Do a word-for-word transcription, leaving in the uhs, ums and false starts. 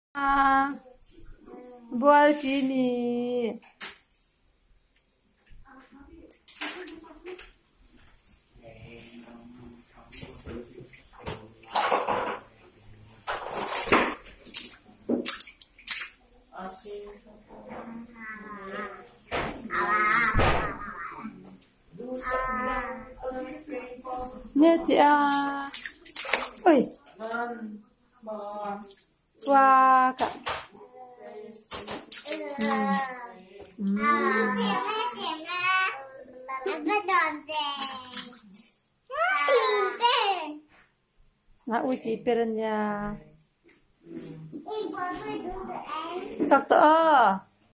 Ah, buat gini. Lihat ya. Oi. Wah, Kak. Hmm. Nggak uji perennya. Tak tak.